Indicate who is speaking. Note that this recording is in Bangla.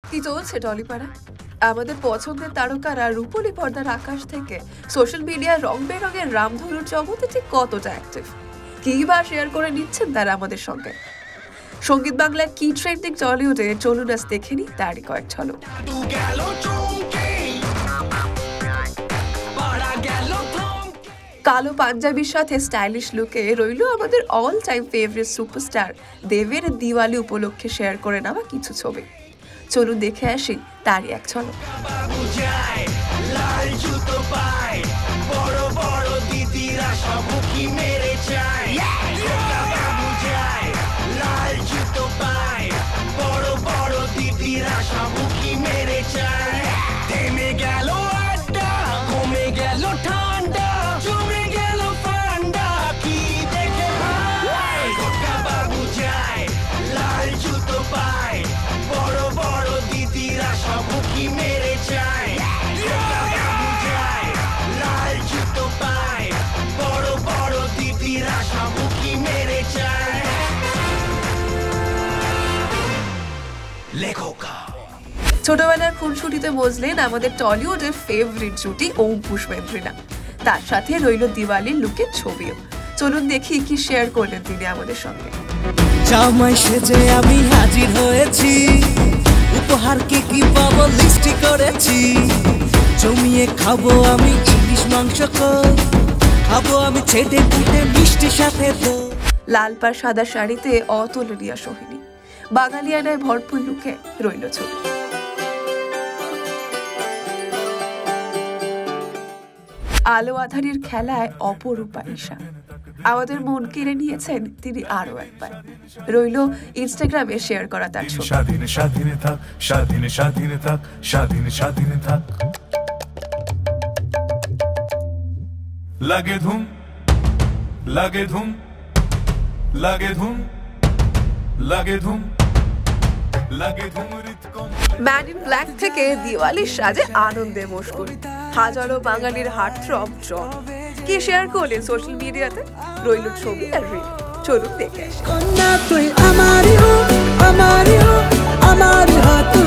Speaker 1: কি চলছে টলিপাড়া? আমাদের পছন্দের তারকারা রূপলী পর্দার আকাশ থেকে সোশ্যাল মিডিয়ায় রং বেরঙের রামধনুর জগতে ঠিক কতটা অ্যাক্টিভ, কি বা শেয়ার করে নিচ্ছেন তারা আমাদের সঙ্গে। সঙ্গীত বাংলার কি ট্রেন্ডিং টলিউডে চলুন আজ দেখে নি তারই কয়েক ঝলক। কালো পাঞ্জাবির সাথে স্টাইলিশ লুকে রইল আমাদের অল টাইম ফেভারিট সুপারস্টার দেবের দিওয়ালি উপলক্ষে শেয়ার করে নেওয়া কিছু ছবি। চলুন দেখে আসি তারই এক ঝলক। ছোটবেলার খুনসুটিতে বসলেন আমাদের টলিউডের ফেভারিট জুটি ওম পুষ্পেন্দ্রিনা, তার সাথে রইল দিওয়ালির লুকের ছবিও। চলুন দেখি কি শেয়ার করলেন তিনি আমাদের সঙ্গে।
Speaker 2: জামাই সেজে আমি হাজির হয়েছি, উপহার কে কি পাবো লিস্টি করেছি, জমিয়ে খাবো আমি ইলিশ মাংস, খাবো আমি ছেটে পুটে মিষ্টি সাথে।
Speaker 1: লাল পাড় সাদা শাড়িতে অতুলনীয় সোহিনী, বাঙালিয়ানায় ভরপুর লুকে রইল ছবি। আলো আধারির খেলায় অপরূপা ঈশা, আমাদের মন কেড়ে নিয়েছেন তিনি আরো একবার। রইল ইনস্টাগ্রামে শেয়ার করা তার ছবি।
Speaker 3: স্বাধীন স্বাধীন থাক, স্বাধীন স্বাধীন থাক, স্বাধীন স্বাধীন থাক, লাগে ধুম লাগে ধুম লাগে ধুম লাগে ধুম লাগে ধুম।
Speaker 1: ম্যান ইন ব্ল্যাক থেকে দিওয়ালির সাজে আনন্দে মশগুল হাজারো বাঙালির হার্টথ্রব জন। কি শেয়ার করলেন সোশ্যাল মিডিয়াতে, রইল ছবি আর রিল। চলুন দেখে আসি।